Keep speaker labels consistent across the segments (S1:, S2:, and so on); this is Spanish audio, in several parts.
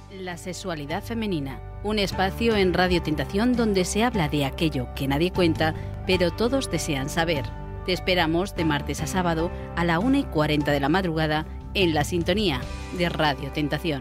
S1: La sexualidad femenina, un espacio en Radio Tentación donde se habla de aquello que nadie cuenta, pero todos desean saber. Te esperamos de martes a sábado a la 1:40 de la madrugada en la sintonía de Radio Tentación.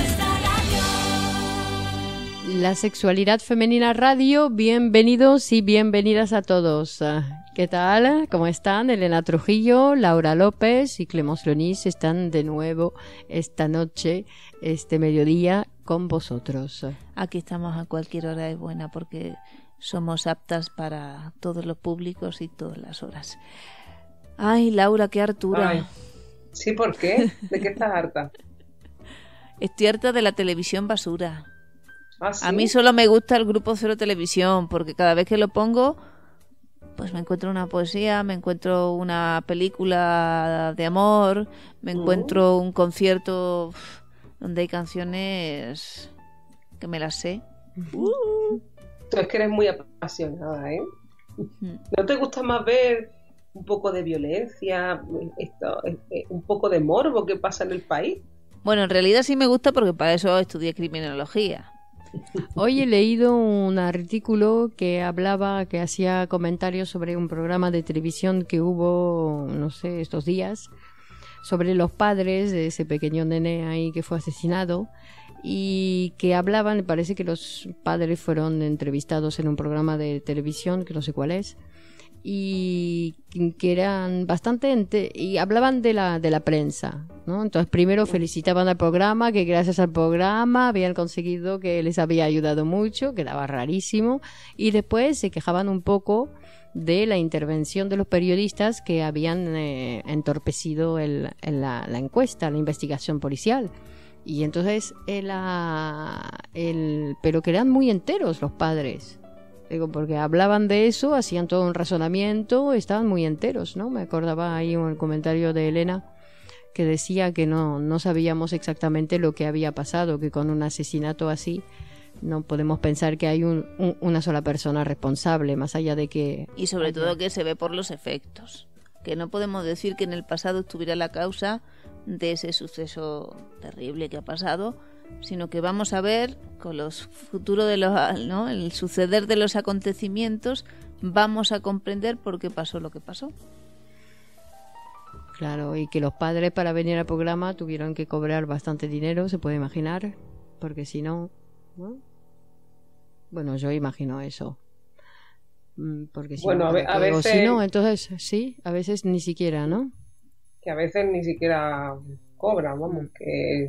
S2: La Sexualidad Femenina Radio, bienvenidos y bienvenidas a todos. ¿Qué tal? ¿Cómo están? Elena Trujillo, Laura López y Clemence Leonis están de nuevo esta noche, este mediodía, con vosotros.
S3: Aquí estamos a cualquier hora es buena porque somos aptas para todos los públicos y todas las horas. Ay, Laura, qué hartura.
S4: Ay, sí, ¿por qué? ¿De qué estás harta?
S3: Estoy harta de la televisión basura.
S4: ¿Ah, sí?
S3: A mí solo me gusta el Grupo Cero Televisión porque cada vez que lo pongo, pues me encuentro una poesía, me encuentro una película de amor, me encuentro un concierto donde hay canciones que me las sé.
S4: Tú es que eres muy apasionada, ¿eh? ¿No te gusta más ver un poco de violencia, un poco de morbo que pasa en el país?
S3: Bueno, en realidad sí me gusta porque para eso estudié criminología.
S2: Hoy he leído un artículo que hacía comentarios sobre un programa de televisión que hubo, no sé, estos días, sobre los padres de ese pequeño nene ahí que fue asesinado, y que hablaban, parece que los padres fueron entrevistados en un programa de televisión, que no sé cuál es, y que eran bastante y hablaban de la prensa, ¿no? Entonces primero felicitaban al programa, que gracias al programa habían conseguido, que les había ayudado mucho, quedaba rarísimo, y después se quejaban un poco de la intervención de los periodistas que habían entorpecido la encuesta, la investigación policial. Y entonces pero que eran muy enteros los padres. Digo, porque hablaban de eso, hacían todo un razonamiento, estaban muy enteros, ¿no? Me acordaba ahí un comentario de Elena que decía que no sabíamos exactamente lo que había pasado, que con un asesinato así no podemos pensar que hay una sola persona responsable, más allá de que...
S3: Y sobre todo que se ve por los efectos, que no podemos decir que en el pasado estuviera la causa de ese suceso terrible que ha pasado, sino que vamos a ver con los futuros de el suceder de los acontecimientos, vamos a comprender por qué pasó lo que pasó.
S2: Claro, y que los padres para venir al programa tuvieron que cobrar bastante dinero, se puede imaginar, porque si no, ¿no? Bueno, yo imagino eso. Porque si
S4: bueno,
S2: no,
S4: a veces...
S2: si no, entonces sí, a veces ni siquiera, ¿no?
S4: Que a veces ni siquiera cobran, vamos, que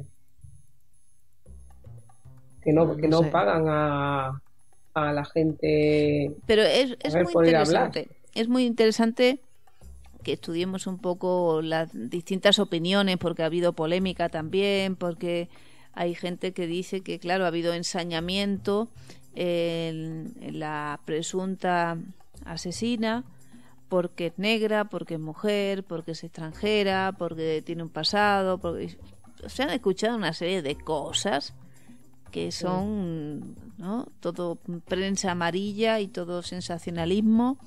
S4: no
S2: sé.
S4: pagan a la gente.
S3: Pero es muy interesante.
S4: Hablar.
S3: Es muy interesante que estudiemos un poco las distintas opiniones, porque ha habido polémica también, porque hay gente que dice que, claro, ha habido ensañamiento en la presunta asesina, porque es negra, porque es mujer, porque es extranjera, porque tiene un pasado, porque se han escuchado una serie de cosas que son, ¿no?, todo prensa amarilla y todo sensacionalismo.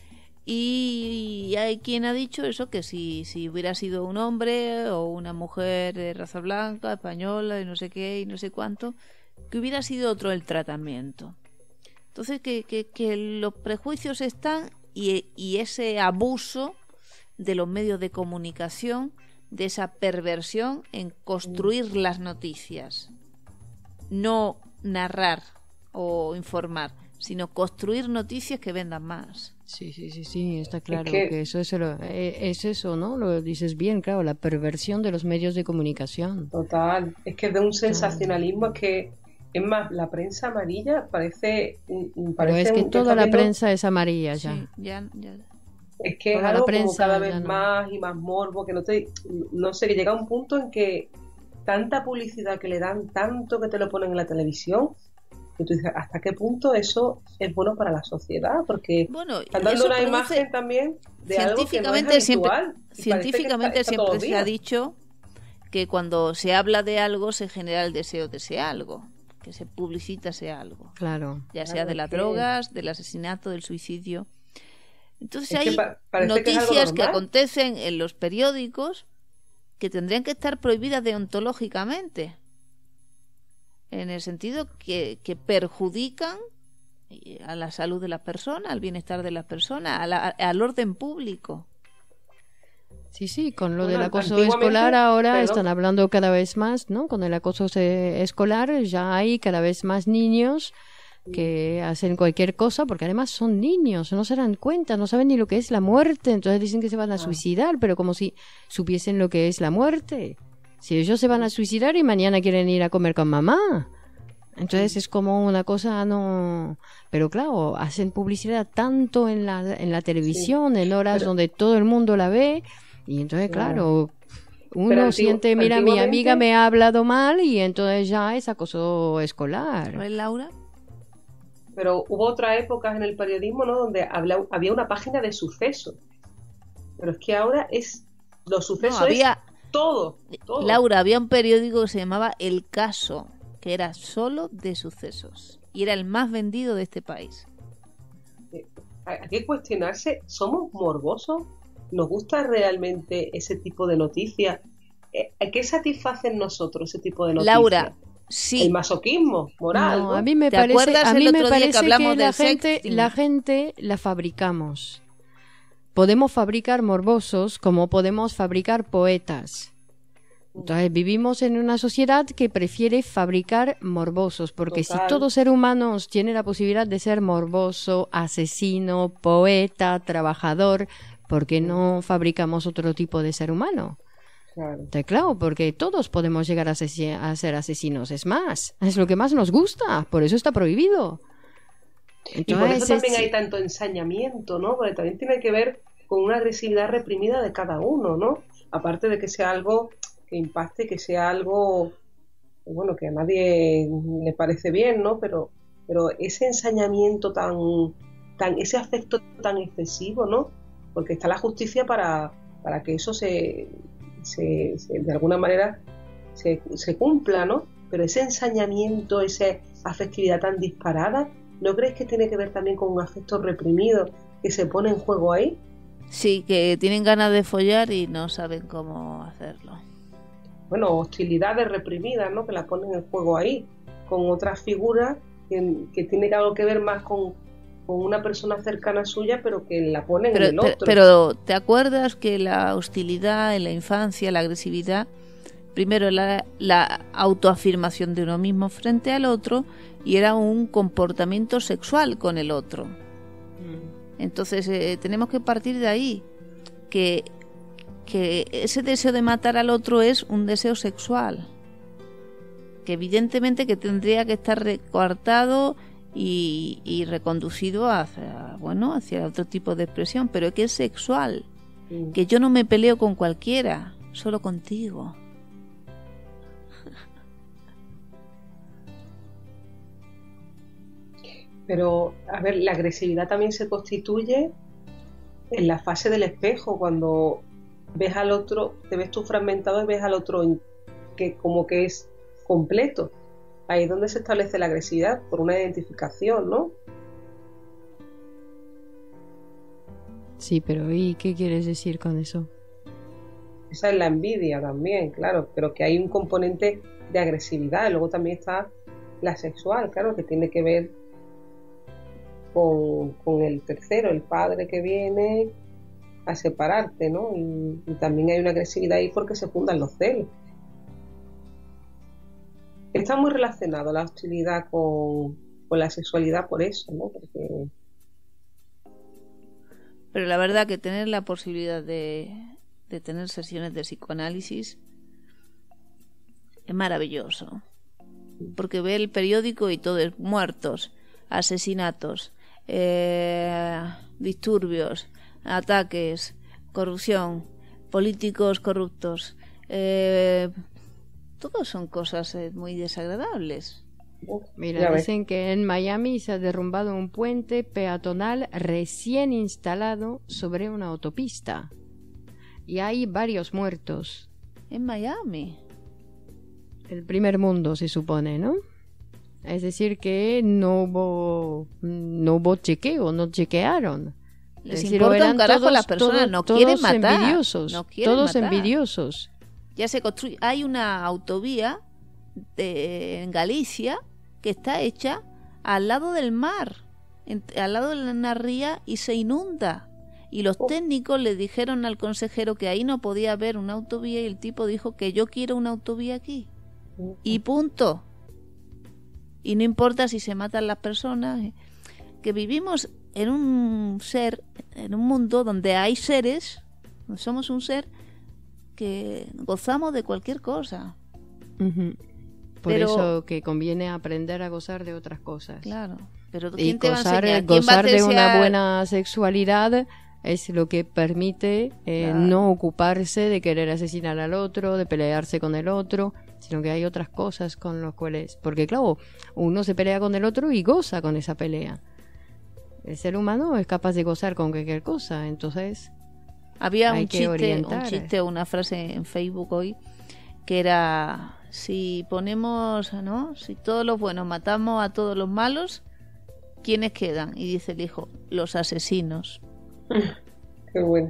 S3: Y hay quien ha dicho eso, que si hubiera sido un hombre o una mujer de raza blanca, española y no sé qué y no sé cuánto, que hubiera sido otro el tratamiento. Entonces que los prejuicios están y ese abuso de los medios de comunicación, de esa perversión en construir las noticias, no narrar o informar, sino construir noticias que vendan más.
S2: Sí, está claro que eso es eso, ¿no? Lo dices bien, claro, la perversión de los medios de comunicación.
S4: Total, es que de un sensacionalismo, es que, es más, la prensa amarilla parece
S2: pero es que toda la prensa es amarilla ya.
S3: Sí, ya.
S4: Es que es algo como cada vez más y más morbo, que no sé, que llega un punto en que tanta publicidad que le dan, tanto que te lo ponen en la televisión, que tú dices, ¿hasta qué punto eso es bueno para la sociedad? Porque están dando una imagen también de algo que no es habitual.
S3: Científicamente siempre se ha dicho que cuando se habla de algo se genera el deseo de ese algo, que se publicita ese algo.
S2: Claro.
S3: Ya sea de las drogas, del asesinato, del suicidio. Entonces
S4: hay
S3: noticias que acontecen en los periódicos que tendrían que estar prohibidas deontológicamente. en el sentido que perjudican a la salud de las personas, al bienestar de las personas, al orden público.
S2: Sí, con lo del acoso escolar ahora están hablando cada vez más, ¿no? Con el acoso escolar ya hay cada vez más niños que hacen cualquier cosa, porque además son niños, no se dan cuenta, no saben ni lo que es la muerte, entonces dicen que se van a suicidar, pero como si supiesen lo que es la muerte. Si ellos se van a suicidar y mañana quieren ir a comer con mamá. Entonces es como una cosa no... Pero claro, hacen publicidad tanto en la televisión, en horas donde todo el mundo la ve, y entonces claro, uno siente, mira, mi amiga me ha hablado mal y entonces ya es acoso escolar.
S3: ¿No es Laura?
S4: Pero hubo otras épocas en el periodismo, ¿no?, donde había una página de sucesos. Pero es que ahora es... Los sucesos
S3: había...
S4: Todo.
S3: Laura, había un periódico que se llamaba El Caso, que era solo de sucesos y era el más vendido de este país.
S4: Hay que cuestionarse, ¿somos morbosos? ¿Nos gusta realmente ese tipo de noticias? ¿Qué satisface en nosotros ese tipo de noticias?
S3: Laura, sí.
S4: El masoquismo moral, ¿no?
S2: A mí me parece que la gente la fabricamos. Podemos fabricar morbosos como podemos fabricar poetas. Entonces vivimos en una sociedad que prefiere fabricar morbosos, porque si todo ser humano tiene la posibilidad de ser morboso, asesino, poeta, trabajador, ¿por qué no fabricamos otro tipo de ser humano? Claro, porque todos podemos llegar a ser asesinos. Es más, es lo que más nos gusta, por eso está prohibido.
S4: Entonces, y por eso también hay tanto ensañamiento, ¿no? Porque también tiene que ver con una agresividad reprimida de cada uno, ¿no? Aparte de que sea algo que impacte, que sea algo, bueno, que a nadie le parece bien, ¿no? Pero ese ensañamiento ese afecto tan excesivo, ¿no? Porque está la justicia para que eso se de alguna manera se cumpla, ¿no? Pero ese ensañamiento, esa afectividad tan disparada, ¿no crees que tiene que ver también con un afecto reprimido que se pone en juego ahí?
S3: Sí, que tienen ganas de follar y no saben cómo hacerlo.
S4: Bueno, hostilidades reprimidas, ¿no?, que la ponen en juego ahí, con otras figuras que tiene algo que ver más con una persona cercana suya, pero que la ponen en el otro.
S3: Pero ¿te acuerdas que la hostilidad en la infancia, la agresividad, primero la autoafirmación de uno mismo frente al otro, y era un comportamiento sexual con el otro? Entonces tenemos que partir de ahí, que ese deseo de matar al otro es un deseo sexual, que evidentemente que tendría que estar recortado y reconducido hacia otro tipo de expresión, pero que es sexual, que yo no me peleo con cualquiera, solo contigo.
S4: Pero, a ver, la agresividad también se constituye en la fase del espejo, cuando ves al otro, te ves tú fragmentado y ves al otro que como que es completo. Ahí es donde se establece la agresividad, por una identificación, ¿no?
S2: Sí, pero ¿y qué quieres decir con eso?
S4: Esa es la envidia también, claro, pero que hay un componente de agresividad. Y luego también está la sexual, claro, que tiene que ver con el tercero, el padre que viene a separarte, ¿no? Y también hay una agresividad ahí porque se fundan los celos. Está muy relacionado la hostilidad con la sexualidad por eso, ¿no? Porque...
S3: Pero la verdad que tener la posibilidad de tener sesiones de psicoanálisis es maravilloso, porque ve el periódico y todo es muertos, asesinatos, disturbios, ataques, corrupción, políticos corruptos, todos son cosas muy desagradables.
S2: Mira, dicen que en Miami se ha derrumbado un puente peatonal recién instalado sobre una autopista y hay varios muertos.
S3: En Miami.
S2: El primer mundo, se supone, ¿no? Es decir, que no hubo chequeo, no chequearon.
S3: Les importa un carajo, las personas no quieren matar.
S2: Envidiosos, todos envidiosos.
S3: Ya se construye. Hay una autovía en Galicia que está hecha al lado del mar, al lado de una ría, y se inunda. Y los técnicos le dijeron al consejero que ahí no podía haber una autovía, y el tipo dijo que yo quiero una autovía aquí. Y punto. Y no importa si se matan las personas. Que vivimos en un mundo donde hay seres, somos un ser que gozamos de cualquier cosa.
S2: Por eso que conviene aprender a gozar de otras cosas.
S3: Claro, pero
S2: y gozar de una buena sexualidad es lo que permite no ocuparse de querer asesinar al otro, de pelearse con el otro, sino que hay otras cosas con las cuales... Porque claro, uno se pelea con el otro y goza con esa pelea. El ser humano es capaz de gozar con cualquier cosa, entonces
S3: había un chiste, una frase en Facebook hoy que era: si ponemos, ¿no? Si todos los buenos matamos a todos los malos, ¿quiénes quedan? Y dice el hijo: los asesinos.
S4: Qué bueno.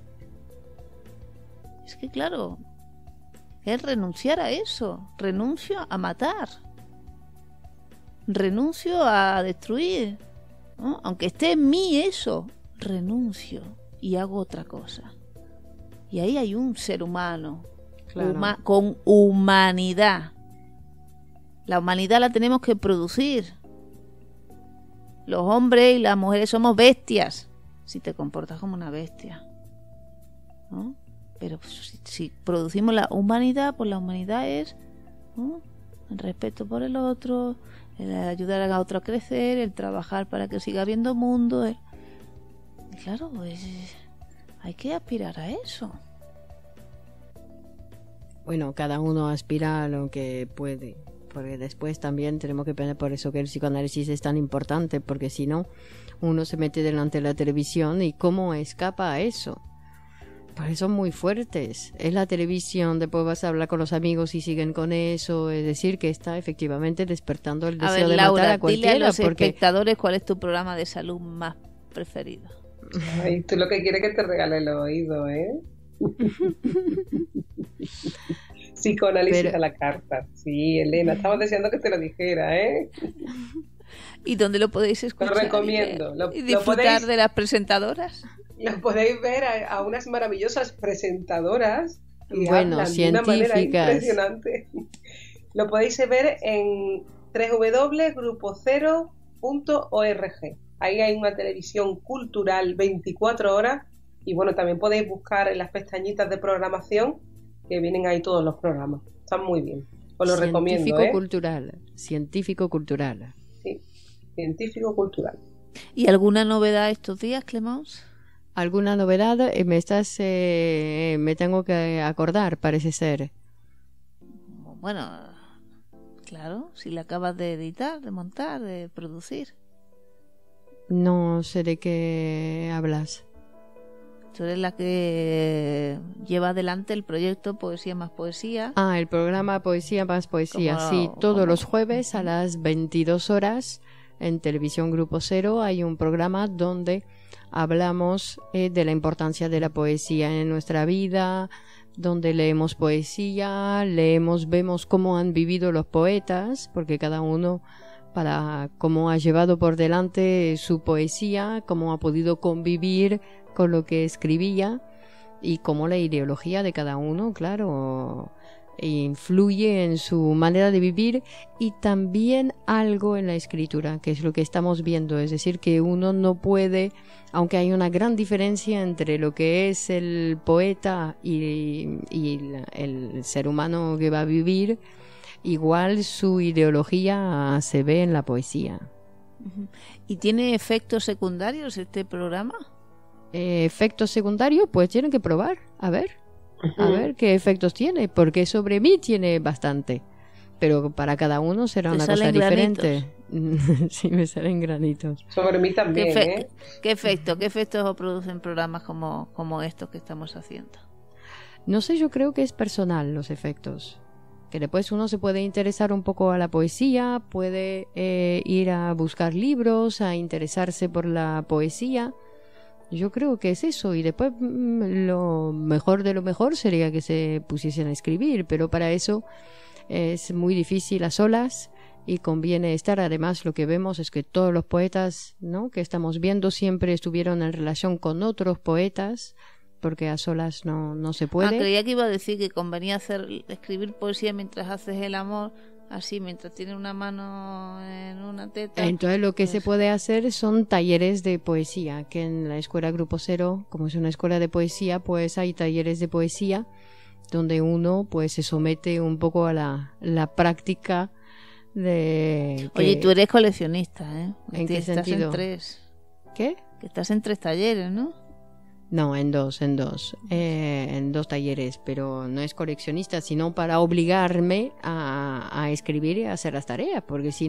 S3: Es que claro, es renunciar a eso. Renuncio a matar, renuncio a destruir, ¿no? Aunque esté en mí eso, renuncio y hago otra cosa. Y ahí hay un ser humano, claro, con humanidad. La humanidad la tenemos que producir. Los hombres y las mujeres somos bestias si te comportas como una bestia, ¿no? Pero si producimos la humanidad, pues la humanidad es, ¿no?, el respeto por el otro, el ayudar a otro a crecer, el trabajar para que siga habiendo mundo. Claro, pues hay que aspirar a eso.
S2: Bueno, cada uno aspira a lo que puede, porque después también tenemos que pensar, por eso que el psicoanálisis es tan importante, porque si no, uno se mete delante de la televisión y cómo escapa a eso. Porque son muy fuertes. Es la televisión, después vas a hablar con los amigos y siguen con eso. Es decir, que está efectivamente despertando el deseo de
S3: Laura,
S2: matar a cualquiera.
S3: Dile a los espectadores cuál es tu programa de salud más preferido.
S4: Ay, tú lo que quieres es que te regale el oído, ¿eh? Psicoanálisis a la carta. Sí, Elena, estamos deseando que te lo dijera, ¿eh?
S3: ¿Y dónde lo podéis escuchar?
S4: Lo recomiendo.
S3: ¿Y disfrutar de las presentadoras?
S4: Lo podéis ver a unas maravillosas presentadoras y
S2: bueno, científicas, de una manera
S4: impresionante. Lo podéis ver en www.grupocero.org. Ahí hay una televisión cultural 24 horas y bueno, también podéis buscar en las pestañitas de programación que vienen ahí todos los programas. Están muy bien. Os lo recomiendo.
S2: Científico-cultural.
S4: Sí, científico-cultural.
S3: ¿Y alguna novedad estos días, Clemence?
S2: ¿Alguna novedad? Me tengo que acordar, parece ser.
S3: Bueno, claro, si la acabas de editar, de montar, de producir.
S2: No sé de qué hablas.
S3: Tú eres la que lleva adelante el proyecto Poesía más Poesía.
S2: Ah, el programa Poesía más Poesía. Sí, todos los jueves a las 22 horas en Televisión Grupo Cero hay un programa donde hablamos de la importancia de la poesía en nuestra vida, donde leemos poesía, vemos cómo han vivido los poetas, porque cada uno cómo ha llevado por delante su poesía, cómo ha podido convivir con lo que escribía y cómo la ideología de cada uno, claro, influye en su manera de vivir y también algo en la escritura, que es lo que estamos viendo. Es decir, que uno no puede, aunque hay una gran diferencia entre lo que es el poeta y el ser humano que va a vivir, igual su ideología se ve en la poesía.
S3: ¿Y tiene efectos secundarios este programa?
S2: Efectos secundarios, pues tienen que probar, a ver qué efectos tiene, porque sobre mí tiene bastante, pero para cada uno será una cosa diferente. Sí, me salen granitos.
S4: Sobre mí también.
S3: ¿Qué efectos producen programas como estos que estamos haciendo?
S2: No sé, yo creo que es personal los efectos, que después uno se puede interesar un poco a la poesía, puede ir a buscar libros, a interesarse por la poesía. Yo creo que es eso, y después lo mejor de lo mejor sería que se pusiesen a escribir, pero para eso es muy difícil a solas y conviene estar. Además, lo que vemos es que todos los poetas, ¿no?, que estamos viendo siempre estuvieron en relación con otros poetas, porque a solas no se puede.
S3: Creía que iba a decir que convenía escribir poesía mientras haces el amor, así, mientras tienes una mano en una teta.
S2: Entonces lo que se puede hacer son talleres de poesía, que en la escuela Grupo Cero, como es una escuela de poesía, pues hay talleres de poesía donde uno pues se somete un poco a la práctica de...
S3: Oye, tú eres coleccionista, ¿eh?
S2: ¿En qué
S3: estás
S2: sentido?
S3: En 3.
S2: ¿Qué?
S3: Que estás en 3 talleres, ¿no?
S2: No, en dos talleres, pero no es coleccionista, sino para obligarme a escribir y a hacer las tareas, porque si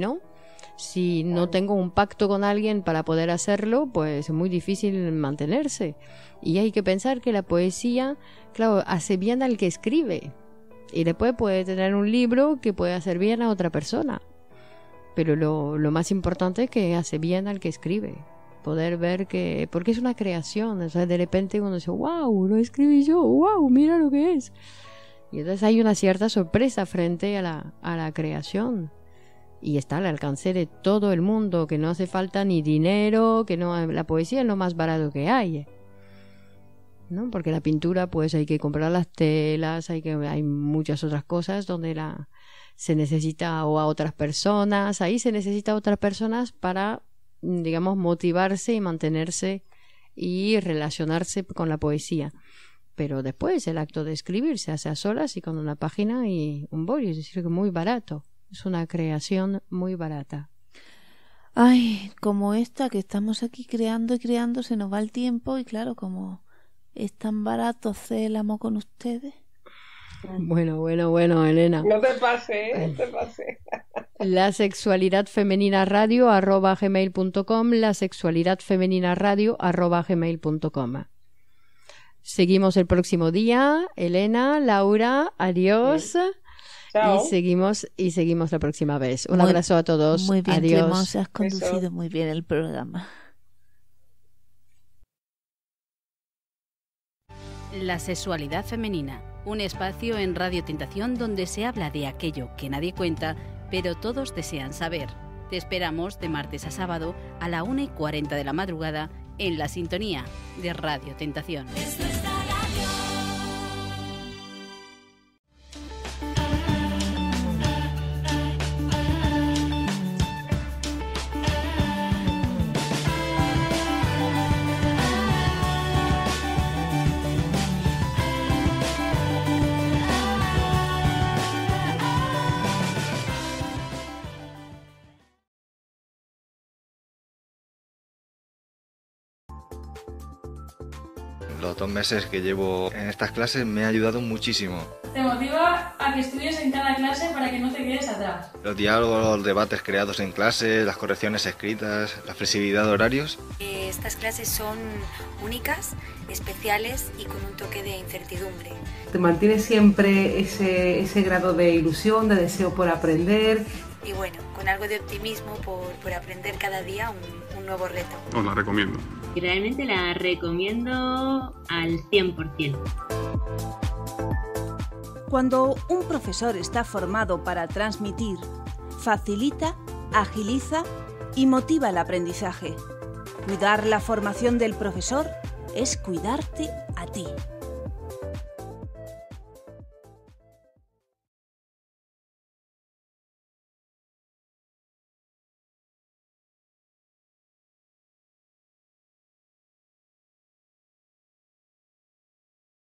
S2: no tengo un pacto con alguien para poder hacerlo, pues es muy difícil mantenerse. Y hay que pensar que la poesía, claro, hace bien al que escribe, y después puede tener un libro que puede hacer bien a otra persona, pero lo más importante es que hace bien al que escribe. Poder ver que, porque es una creación, o sea, de repente uno dice, wow, lo escribí yo, wow, mira lo que es. Y entonces hay una cierta sorpresa frente a la creación. Y está al alcance de todo el mundo, que no hace falta ni dinero, que no, la poesía es lo más barato que hay, ¿no? Porque la pintura, pues hay que comprar las telas, hay muchas otras cosas donde se necesita o a otras personas, ahí se necesita a otras personas para, digamos, motivarse y mantenerse y relacionarse con la poesía. Pero después el acto de escribir se hace a solas y con una página y un boli, es decir, que muy barato. Es una creación muy barata.
S3: Ay, como esta que estamos aquí creando y creando, se nos va el tiempo y claro, como es tan barato hacer el amor con ustedes.
S2: Bueno, Elena.
S4: No te pases,
S2: La sexualidad femenina radio @gmail.com, la sexualidad femenina radio @gmail.com. Seguimos el próximo día. Elena, Laura, adiós.
S4: Chao.
S2: Y seguimos la próxima vez. Un abrazo a todos.
S3: Muy bien,
S2: adiós.
S3: Clemence, has conducido muy bien el programa.
S1: La sexualidad femenina, un espacio en Radio Tentación donde se habla de aquello que nadie cuenta, pero todos desean saber. Te esperamos de martes a sábado a la 1:40 de la madrugada en la sintonía de Radio Tentación.
S5: Los 2 meses que llevo en estas clases me ha ayudado muchísimo.
S6: Te motiva a que estudies en cada clase para que no te quedes atrás.
S5: Los diálogos, los debates creados en clase, las correcciones escritas, la flexibilidad de horarios.
S7: Estas clases son únicas, especiales y con un toque de incertidumbre.
S4: Te mantiene siempre ese grado de ilusión, de deseo por aprender.
S7: Y bueno, con algo de optimismo por aprender cada día un nuevo reto.
S8: Os la recomiendo.
S9: Y realmente la recomiendo al 100%.
S10: Cuando un profesor está formado para transmitir, facilita, agiliza y motiva el aprendizaje. Cuidar la formación del profesor es cuidarte a ti.